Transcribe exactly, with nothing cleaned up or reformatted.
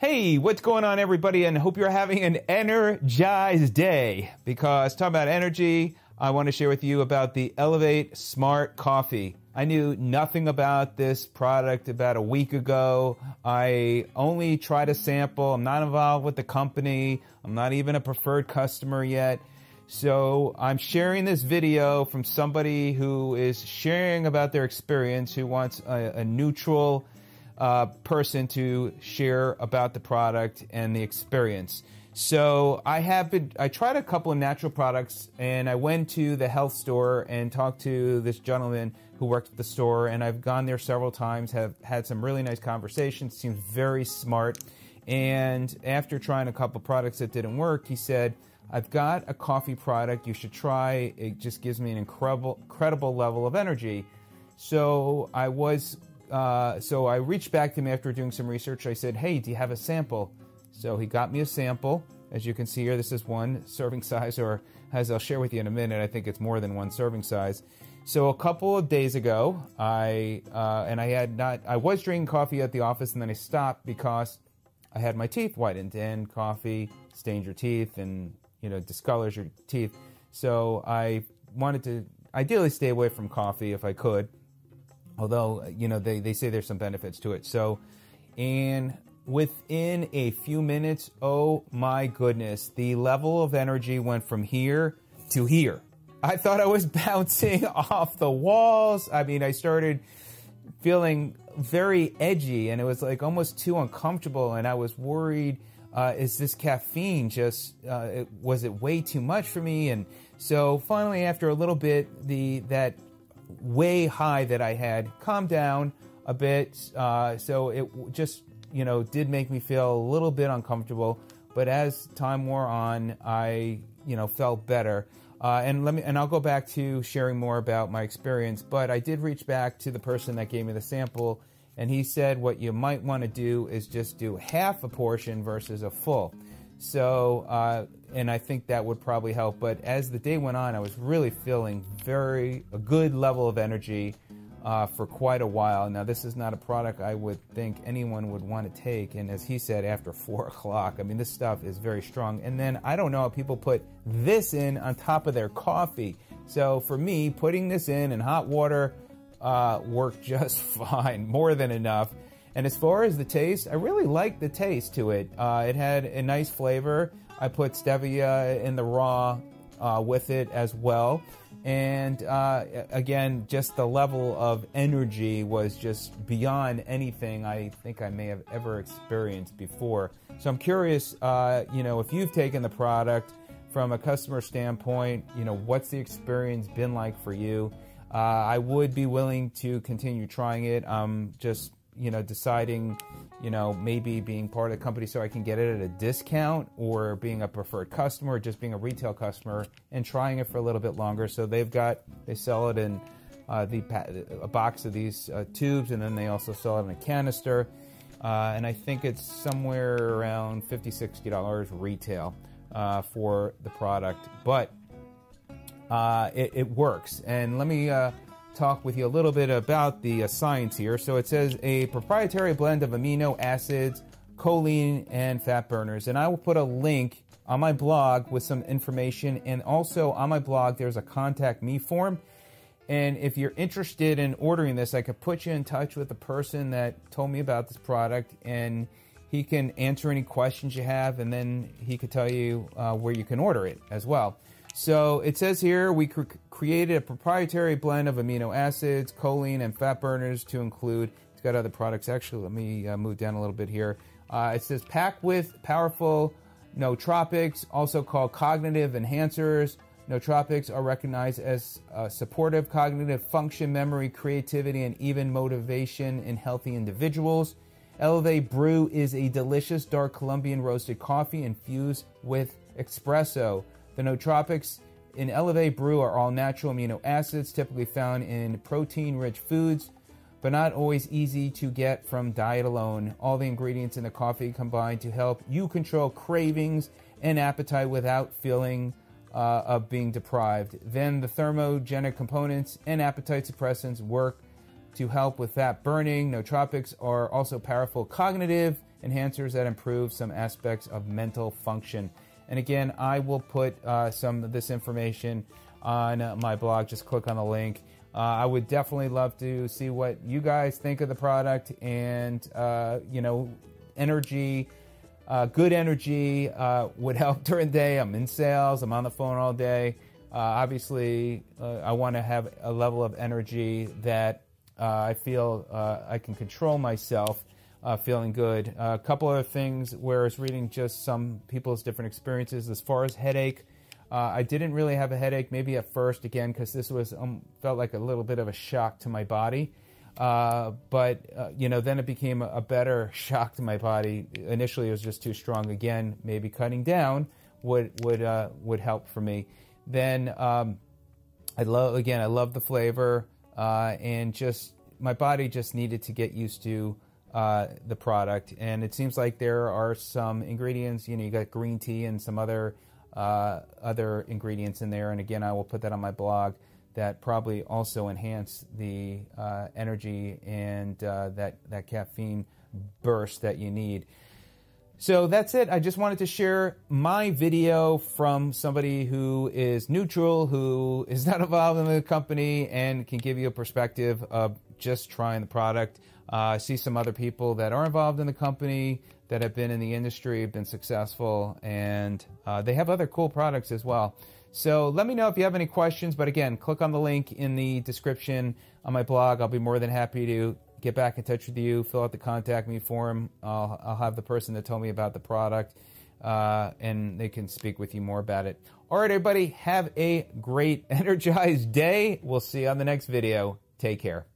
Hey, what's going on, everybody? And I hope you're having an energized day, because talking about energy, I want to share with you about the Elevate Smart Coffee. I knew nothing about this product about a week ago. I only tried a sample. I'm not involved with the company. I'm not even a preferred customer yet. So I'm sharing this video from somebody who is sharing about their experience, who wants a, a neutral uh, person to share about the product and the experience. So I have been, I tried a couple of natural products, and I went to the health store and talked to this gentleman who worked at the store, and I've gone there several times, have had some really nice conversations, seems very smart. And after trying a couple of products that didn't work, he said, I've got a coffee product you should try. It just gives me an incredible, incredible level of energy. So I was, uh, so I reached back to him after doing some research. I said, hey, do you have a sample? So he got me a sample. As you can see here, this is one serving size, or as I'll share with you in a minute, I think it's more than one serving size. So a couple of days ago, I, uh, and I had not, I was drinking coffee at the office, and then I stopped because I had my teeth whitened, and coffee stains your teeth and, you know, discolors your teeth. So I wanted to ideally stay away from coffee if I could, although, you know, they, they say there's some benefits to it. So, and within a few minutes, oh my goodness, the level of energy went from here to here. I thought I was bouncing off the walls. I mean, I started feeling very edgy, and it was like almost too uncomfortable, and I was worried, uh, is this caffeine just, uh, it, was it way too much for me? And so finally, after a little bit, the that way high that I had calmed down a bit, uh, so it just, you know, did make me feel a little bit uncomfortable. But as time wore on, I, you know, felt better. Uh, and let me, and I'll go back to sharing more about my experience. But I did reach back to the person that gave me the sample, and he said what you might want to do is just do half a portion versus a full. So, uh, and I think that would probably help. But as the day went on, I was really feeling very a good level of energy uh, for quite a while. Now, this is not a product I would think anyone would want to take. And as he said, after four o'clock, I mean, this stuff is very strong. And then I don't know how people put this in on top of their coffee. So for me, putting this in in hot water uh, worked just fine, more than enough. And as far as the taste, I really liked the taste to it. Uh, it had a nice flavor. I put stevia in the raw uh, with it as well. And uh, again, just the level of energy was just beyond anything I think I may have ever experienced before. So I'm curious, uh, you know, if you've taken the product from a customer standpoint, you know, what's the experience been like for you? Uh, I would be willing to continue trying it. Um, just, you know, deciding, you know, maybe being part of the company so I can get it at a discount, or being a preferred customer, or just being a retail customer and trying it for a little bit longer. So they've got, they sell it in uh, the a box of these uh, tubes, and then they also sell it in a canister. Uh, and I think it's somewhere around fifty dollars, sixty dollars retail uh, for the product. But uh, it, it works. And let me uh, talk with you a little bit about the uh, science here. So it says a proprietary blend of amino acids, choline, and fat burners. And I will put a link on my blog with some information. And also on my blog, there's a contact me form. And if you're interested in ordering this, I could put you in touch with the person that told me about this product, and he can answer any questions you have, and then he could tell you uh, where you can order it as well. So it says here, we cr created a proprietary blend of amino acids, choline, and fat burners to include, it's got other products. Actually, let me uh, move down a little bit here. Uh, it says packed with powerful nootropics, also called cognitive enhancers. Nootropics are recognized as uh, supportive cognitive function, memory, creativity, and even motivation in healthy individuals. Elevate Brew is a delicious dark Colombian roasted coffee infused with espresso. The nootropics in Elevate Brew are all natural amino acids typically found in protein-rich foods, but not always easy to get from diet alone. All the ingredients in the coffee combine to help you control cravings and appetite without feeling uh, of being deprived. Then the thermogenic components and appetite suppressants work to help with fat burning. Nootropics are also powerful cognitive enhancers that improve some aspects of mental function. And again, I will put uh, some of this information on uh, my blog. Just click on the link. Uh, I would definitely love to see what you guys think of the product, and uh, you know, energy, uh, good energy uh, would help during the day. I'm in sales. I'm on the phone all day. Uh, obviously, uh, I want to have a level of energy that uh, I feel uh, I can control myself, uh, feeling good. Uh, a couple other things where I was reading just some people's different experiences as far as headache. Uh, I didn't really have a headache, maybe at first, again, because this was um, felt like a little bit of a shock to my body. Uh, but, uh, you know, then it became a, a better shock to my body. Initially, it was just too strong. Again, maybe cutting down would would uh, would help for me. Then, um, I love, again, I love the flavor, uh, and just, my body just needed to get used to uh, the product. And it seems like there are some ingredients, you know, you got green tea and some other Uh, other ingredients in there, and again, I will put that on my blog, that probably also enhance the uh, energy and uh, that, that caffeine burst that you need. So that's it. I just wanted to share my video from somebody who is neutral, who is not involved in the company, and can give you a perspective of just trying the product. Uh, I see some other people that are involved in the company, that have been in the industry, have been successful, and uh, they have other cool products as well. So let me know if you have any questions, but again, click on the link in the description on my blog. I'll be more than happy to get back in touch with you, fill out the contact me form. I'll, I'll have the person that told me about the product, uh, and they can speak with you more about it. All right, everybody, have a great, energized day. We'll see you on the next video. Take care.